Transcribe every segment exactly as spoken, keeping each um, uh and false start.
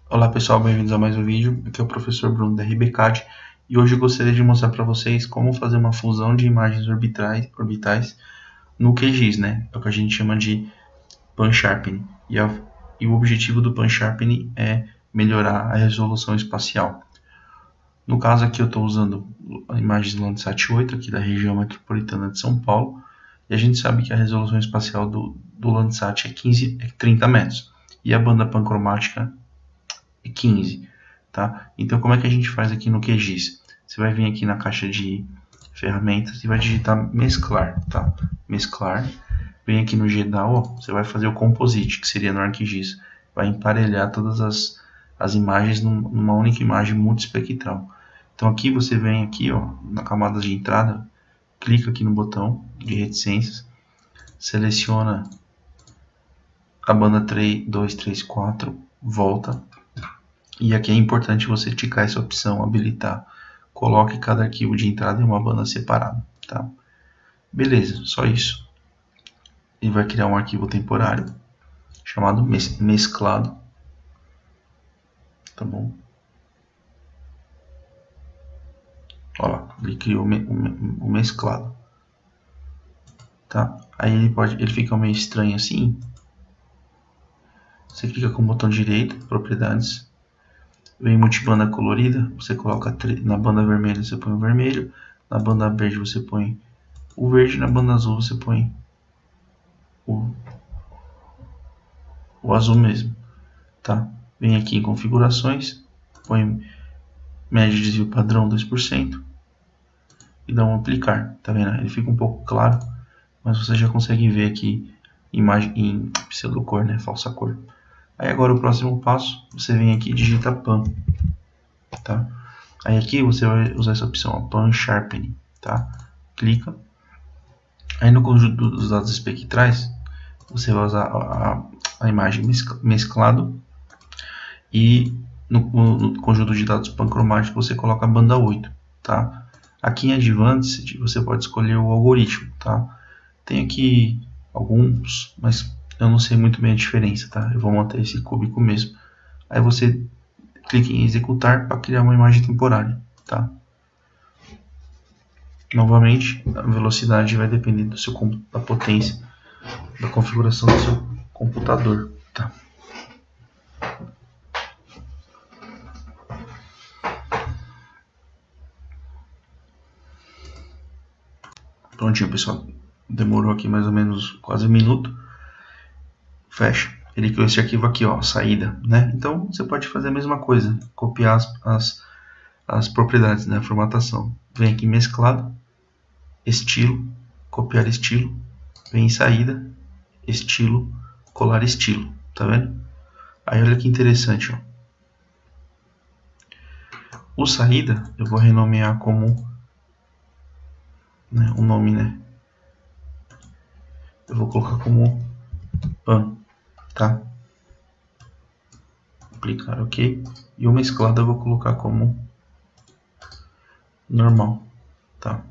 Olá pessoal, bem-vindos a mais um vídeo. Aqui é o professor Bruno da R B C A D e hoje eu gostaria de mostrar para vocês como fazer uma fusão de imagens orbitais, orbitais no Q G I S, né? É o que a gente chama de pan-sharpening. E, a, e o objetivo do pan-sharpening é melhorar a resolução espacial. No caso aqui eu estou usando imagens do Landsat oito, aqui da região metropolitana de São Paulo, e a gente sabe que a resolução espacial do, do Landsat é, quinze, é trinta metros, e a banda pancromática é quinze, tá? Então como é que a gente faz aqui no Q G I S? Você vai vir aqui na caixa de ferramentas e vai digitar mesclar, tá? Mesclar, vem aqui no G D A O, você vai fazer o composite, que seria no ArcGIS, vai emparelhar todas as, as imagens numa única imagem multiespectral. Então aqui você vem aqui, ó, na camada de entrada, clica aqui no botão de reticências, seleciona a banda três, dois, três, quatro, volta. E aqui é importante você ticar essa opção, habilitar. Coloque cada arquivo de entrada em uma banda separada, tá? Beleza, só isso. Ele vai criar um arquivo temporário chamado mes mesclado, tá bom? Olha lá, ele criou o me o mesclado, tá? Aí ele pode, ele fica meio estranho assim. Você clica com o botão direito, propriedades. Vem multibanda colorida, você coloca na banda vermelha, você põe o vermelho, na banda verde você põe o verde, na banda azul você põe o, o azul mesmo, tá? Vem aqui em configurações, põe média de desvio padrão dois por cento e dá um aplicar, tá vendo? Ele fica um pouco claro, mas você já consegue ver aqui imagem em pseudocor, né? Falsa cor. Aí agora o próximo passo, você vem aqui e digita pan, tá? Aí aqui você vai usar essa opção, ó, pan sharpening, tá? Clica. Aí no conjunto dos dados espectrais, você vai usar a, a imagem mesclado e no, no conjunto de dados pancromático você coloca a banda oito, tá? Aqui em Advanced você pode escolher o algoritmo, tá? Tem aqui alguns, mas eu não sei muito bem a diferença, tá? Eu vou manter esse cúbico mesmo. Aí você clica em executar para criar uma imagem temporária, tá? Novamente, a velocidade vai depender do seu, da potência, da configuração do seu computador, tá? Prontinho, pessoal. Demorou aqui mais ou menos quase um minuto. Fecha. Ele criou esse arquivo aqui, ó, saída, né? Então você pode fazer a mesma coisa, copiar as, as, as propriedades, né? A formatação. Vem aqui mesclado, estilo, copiar estilo, vem em saída, estilo, colar estilo, tá vendo? Aí olha que interessante, ó. O saída eu vou renomear como, né, o nome, né? Eu vou colocar como pan, tá? Aplicar OK. E o mesclado eu vou colocar como normal, tá?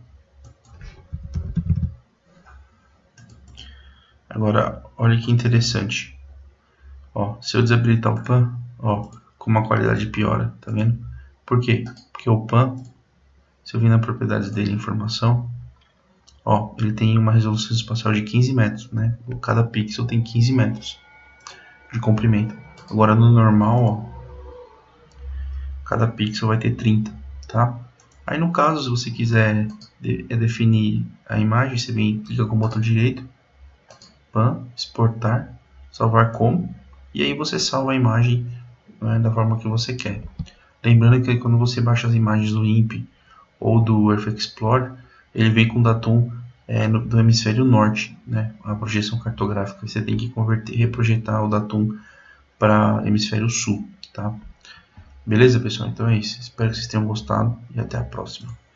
Agora, olha que interessante. Ó, se eu desabilitar o pan, ó, como a qualidade piora, tá vendo? Por quê? Porque o pan, se eu vir na propriedades dele, informação, ó, ele tem uma resolução espacial de quinze metros, né? Cada pixel tem quinze metros de comprimento. Agora no normal, ó, cada pixel vai ter trinta, tá? Aí no caso, se você quiser de, é definir a imagem, você vem, clica com o botão direito, pan, exportar, salvar como, e aí você salva a imagem, né, da forma que você quer. Lembrando que quando você baixa as imagens do I N P ou do Earth Explorer, ele vem com datum é, no, do hemisfério norte, né, a projeção cartográfica. Você tem que converter, reprojetar o datum para hemisfério sul, tá? Beleza, pessoal? Então é isso. Espero que vocês tenham gostado e até a próxima.